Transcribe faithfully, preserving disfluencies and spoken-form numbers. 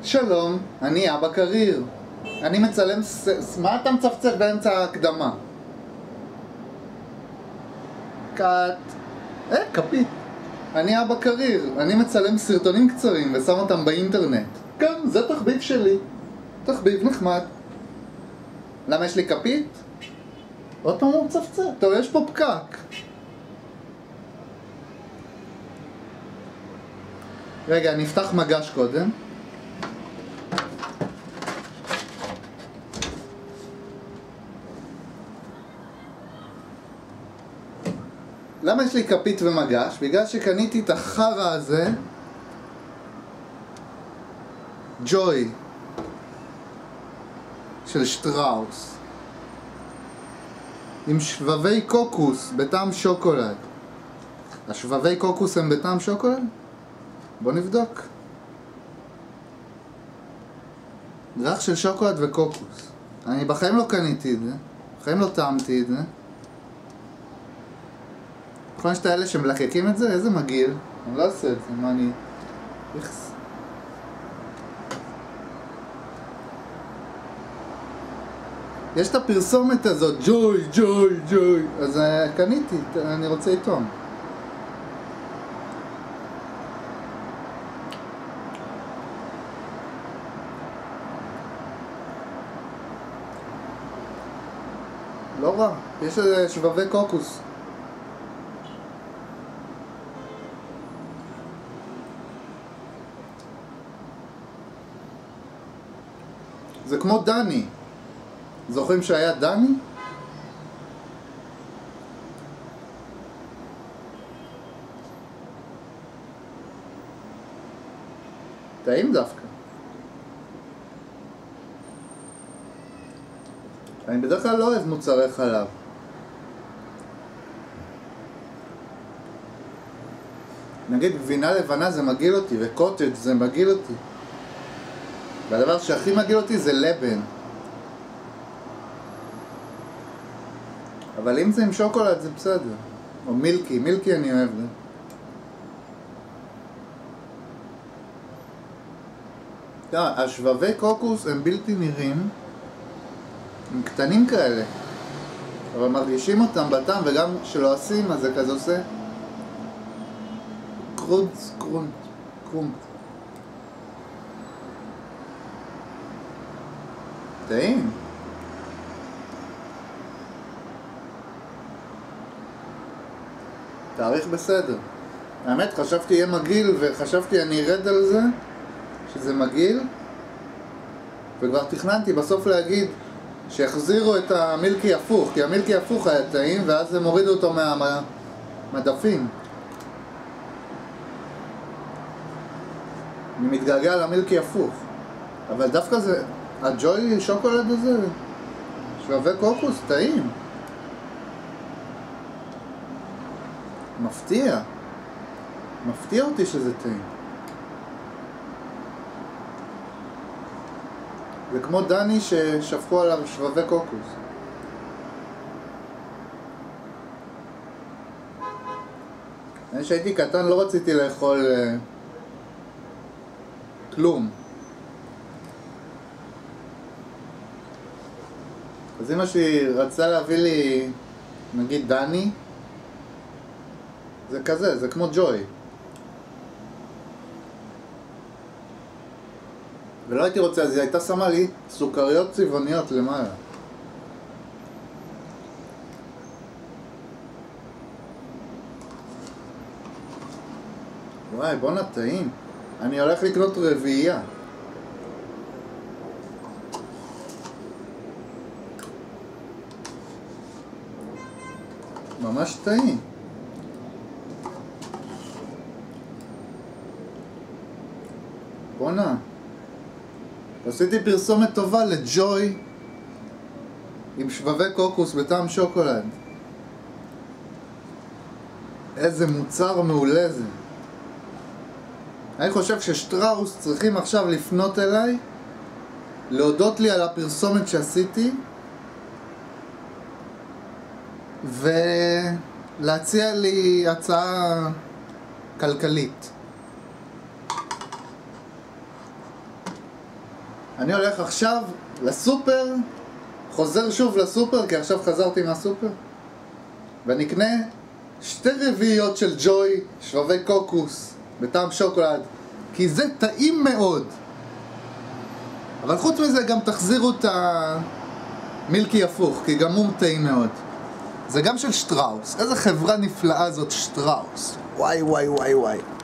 שלום, אני אבא קריר. אני מצלם ס... מה אתה מצפצף באמצע ההקדמה? קאט. אה, כפית. אני אבא קריר. אני מצלם סרטונים קצרים ושם אותם באינטרנט. כן, זה תחביב שלי. תחביב נחמד. למה יש לי כפית? עוד פעם הוא מצפצף. טוב, יש פה פקק. רגע, אני אפתח מגש קודם. למה יש לי כפית ומגש? בגלל שקניתי את החרא הזה ג'וי של שטראוס עם שבבי קוקוס בטעם שוקולד. השבבי קוקוס הם בטעם שוקולד? בוא נבדוק. ריח של שוקולד וקוקוס. אני בחיים לא קניתי את זה, בחיים לא טעמתי את זה. נכון יש את האלה שמלקקים את זה? איזה מגעיל. אני לא עושה את זה, מה אני... איכס. יש את הפרסומת הזאת, ג'וי, ג'וי, ג'וי. אז uh, קניתי, אני רוצה איתום. לא רע, יש איזה שבבי קוקוס. זה כמו דני. זוכרים שהיה דני? טעים דווקא. אני בדרך כלל לא אוהב מוצרי חלב. נגיד גבינה לבנה זה מגעיל אותי, וקוטג' זה מגעיל אותי. והדבר שהכי מגעיל אותי זה לבן. אבל אם זה עם שוקולד זה בסדר. או מילקי, מילקי אני אוהב זה. תראה, השבבי קוקוס הם בלתי נראים. הם קטנים כאלה. אבל מרגישים אותם בטעם, וגם שלא עושים, אז זה כזה עושה קרונץ, קרונץ, קרונץ. טעים. תאריך בסדר. האמת, חשבתי יהיה מגעיל, וחשבתי אני ארד על זה שזה מגעיל, וכבר תכננתי בסוף להגיד שיחזירו את המילקי הפוך, כי המילקי הפוך היה טעים, ואז הם הורידו אותו מהמדפים. אני מתגעגע למילקי הפוך, אבל דווקא זה, הג'וי שוקולד הזה, שבבי קוקוס, טעים. מפתיע. מפתיע אותי שזה טעים. זה כמו דני ששפכו עליו שבבי קוקוס. אני שהייתי קטן לא רציתי לאכול uh, כלום. אז אמא שלי רצה להביא לי, נגיד דני, זה כזה, זה כמו ג'וי. ולא הייתי רוצה, אז היא הייתה שמה לי סוכריות צבעוניות למעלה. וואי, בוא נטעים. אני הולך לקנות רביעייה. ממש טעים. בואנה. עשיתי פרסומת טובה לג'וי עם שבבי קוקוס בטעם שוקולד. איזה מוצר מעולה זה. אני חושב ששטראוס צריכים עכשיו לפנות אליי, להודות לי על הפרסומת שעשיתי ולהציע לי הצעה כלכלית. אני הולך עכשיו לסופר, חוזר שוב לסופר, כי עכשיו חזרתי מהסופר, ואני אקנה שתי רביעיות של ג'וי, שבבי קוקוס, בטעם שוקולד, כי זה טעים מאוד. אבל חוץ מזה גם תחזירו את המילקי הפוך, כי גם הוא טעים מאוד. זה גם של שטראוס. איזה חברה נפלאה זאת שטראוס. וואי וואי וואי וואי.